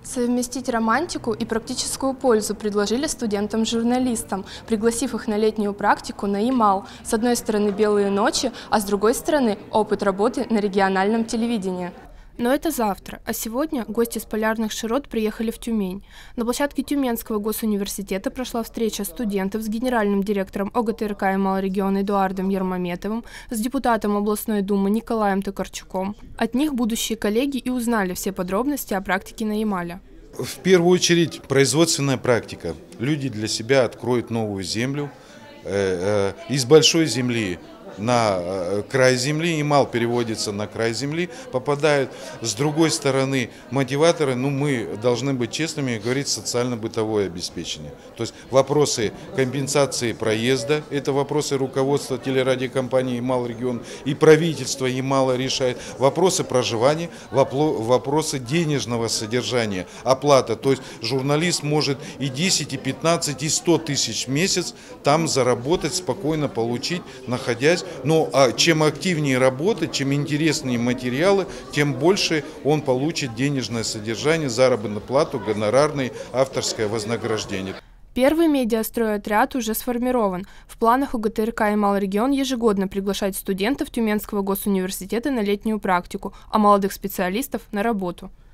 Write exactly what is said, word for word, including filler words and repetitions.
Совместить романтику и практическую пользу предложили студентам-журналистам, пригласив их на летнюю практику на Ямал. С одной стороны белые ночи, а с другой стороны опыт работы на региональном телевидении. Но это завтра, а сегодня гости с полярных широт приехали в Тюмень. На площадке Тюменского госуниверситета прошла встреча студентов с генеральным директором ОГТРК Ямал-региона Эдуардом Ермаметовым, с депутатом областной думы Николаем Токарчуком. От них будущие коллеги и узнали все подробности о практике на Ямале. В первую очередь производственная практика. Люди для себя откроют новую землю. Из большой земли на край земли, Ямал переводится на край земли, попадают. С другой стороны, мотиваторы, ну мы должны быть честными и говорить социально-бытовое обеспечение. То есть вопросы компенсации проезда, это вопросы руководства телерадиокомпании Ямал-регион и правительства Ямала решает. Вопросы проживания, вопросы денежного содержания, оплата. То есть журналист может и десять, и пятнадцать, и сто тысяч в месяц там заработать, спокойно получить, находясь. Но а чем активнее работать, чем интереснее материалы, тем больше он получит денежное содержание, заработную плату, гонорарное, авторское вознаграждение. Первый медиастройотряд уже сформирован. В планах ОГТРК Ямал-регион ежегодно приглашать студентов Тюменского госуниверситета на летнюю практику, а молодых специалистов на работу.